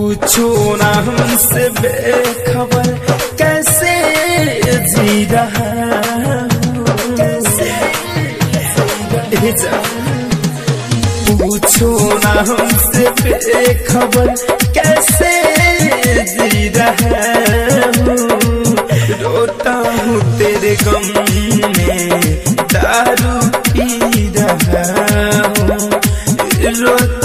पूछो ना हमसे बेखबर कैसे जी रहा हूँ, कैसे पूछो ना हमसे बेखबर कैसे जी रहा हूँ। रोता हूँ तेरे गम में दारू पी रहा हूँ, रोता